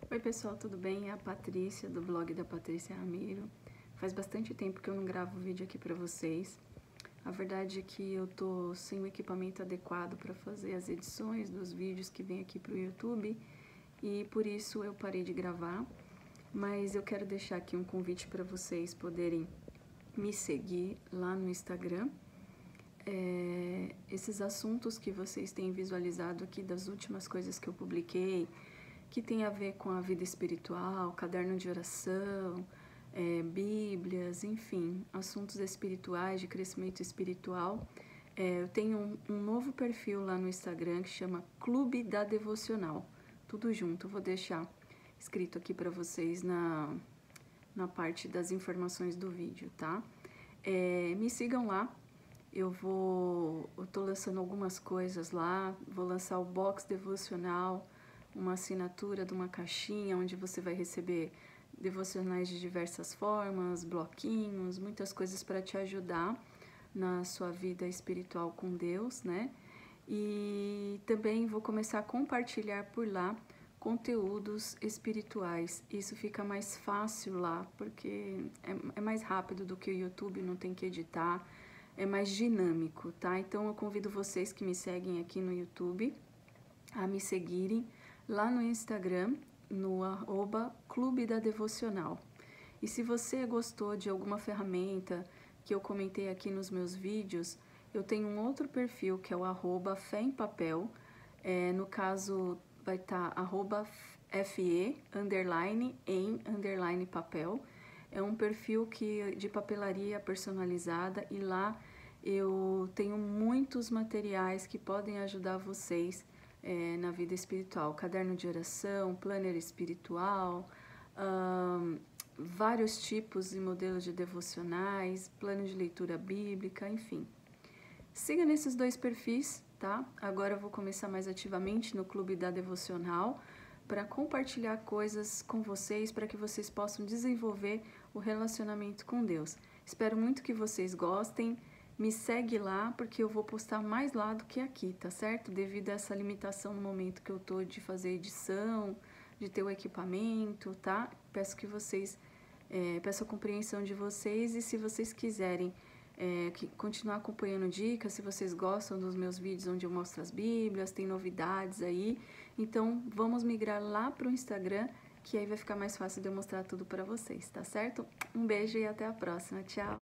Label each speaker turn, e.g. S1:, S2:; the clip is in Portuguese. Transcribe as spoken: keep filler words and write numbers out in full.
S1: Oi pessoal, tudo bem? É a Patrícia, do blog da Patrícia Ramiro. Faz bastante tempo que eu não gravo vídeo aqui pra vocês. A verdade é que eu tô sem o equipamento adequado para fazer as edições dos vídeos que vem aqui pro YouTube e por isso eu parei de gravar. Mas eu quero deixar aqui um convite para vocês poderem me seguir lá no Instagram. É, esses assuntos que vocês têm visualizado aqui das últimas coisas que eu publiquei, que tem a ver com a vida espiritual, caderno de oração, é, bíblias, enfim, assuntos espirituais, de crescimento espiritual. É, eu tenho um, um novo perfil lá no Instagram que chama Clube da Devocional, tudo junto. Eu vou deixar escrito aqui para vocês na, na parte das informações do vídeo, tá? É, me sigam lá. Eu vou, eu tô lançando algumas coisas lá, vou lançar o box devocional, uma assinatura de uma caixinha onde você vai receber devocionais de diversas formas, bloquinhos, muitas coisas para te ajudar na sua vida espiritual com Deus, né? E também vou começar a compartilhar por lá conteúdos espirituais. Isso fica mais fácil lá, porque é, é mais rápido do que o YouTube, não tem que editar, é mais dinâmico, tá? Então eu convido vocês que me seguem aqui no YouTube a me seguirem lá no Instagram, no arroba Clube da Devocional. E se você gostou de alguma ferramenta que eu comentei aqui nos meus vídeos, eu tenho um outro perfil que é o arroba Fé em Papel. É, no caso, vai estar tá, arroba fe, underline, em, underline, papel. É um perfil que, de papelaria personalizada e lá eu tenho muitos materiais que podem ajudar vocês é, na vida espiritual. Caderno de oração, planner espiritual, hum, vários tipos e modelos de devocionais, plano de leitura bíblica, enfim. Siga nesses dois perfis, tá? Agora eu vou começar mais ativamente no Clube da Devocional para compartilhar coisas com vocês, para que vocês possam desenvolver o relacionamento com Deus. Espero muito que vocês gostem. Me segue lá, porque eu vou postar mais lá do que aqui, tá certo? Devido a essa limitação no momento que eu tô de fazer edição, de ter o equipamento, tá? Peço que vocês, é, peço a compreensão de vocês e se vocês quiserem é, que, continuar acompanhando dicas, se vocês gostam dos meus vídeos onde eu mostro as bíblias, tem novidades aí, então vamos migrar lá pro Instagram, que aí vai ficar mais fácil de eu mostrar tudo para vocês, tá certo? Um beijo e até a próxima, tchau!